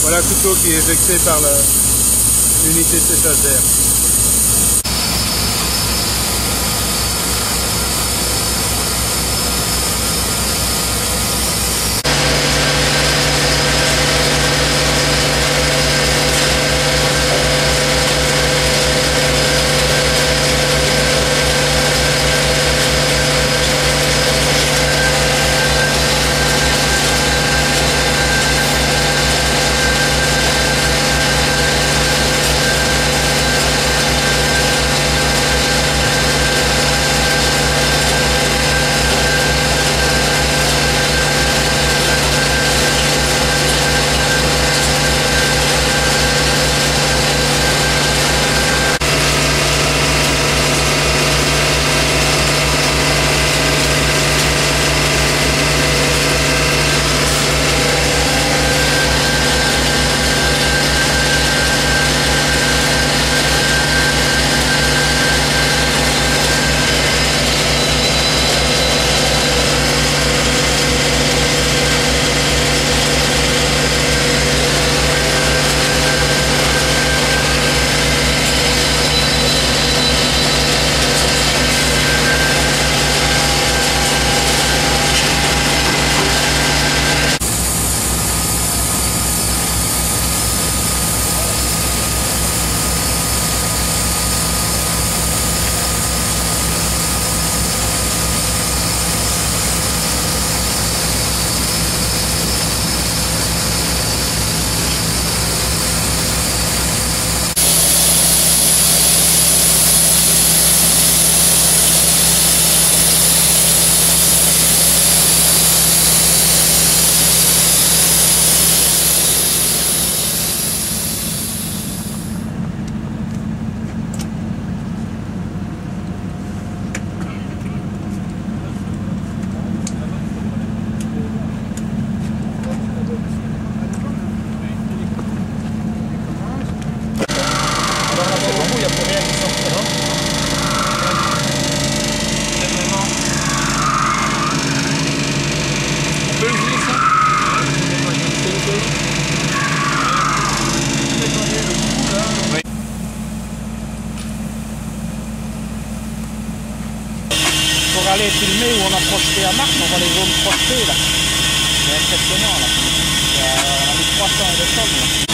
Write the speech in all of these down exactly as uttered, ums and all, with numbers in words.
Voilà toute l'eau qui est éjectée par l'unité de séchage d'air. Pour aller filmer où on a projeté à Mars, on voit les zones projetées là. C'est impressionnant là. On a mis trois cents de tonnes là.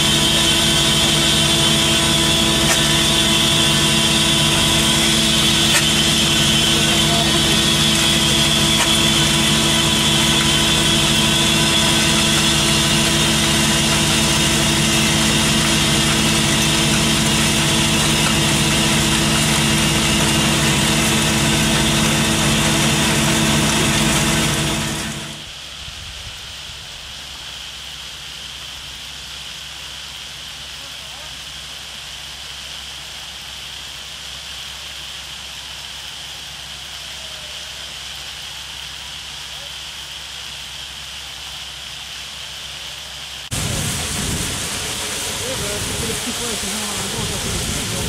C'est le petit point qui vont à la gauche, ça fait le petit point.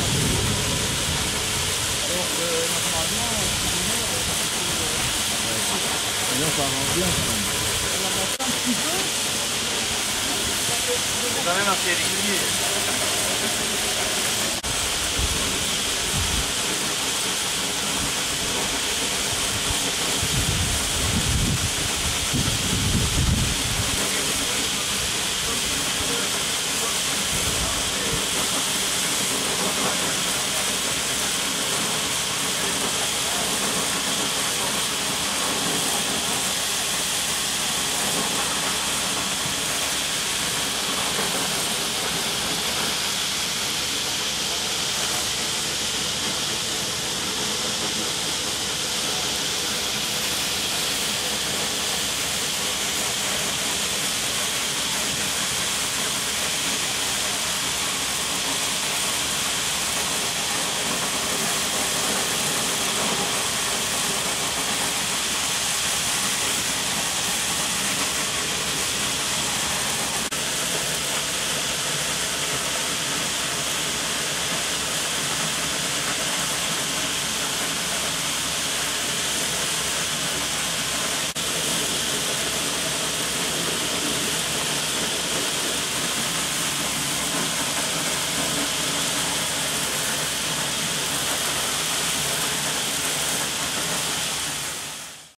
Alors que normalement, c'est Là, ça avance bien. on avance un petit peu. C'est quand même assez régulier.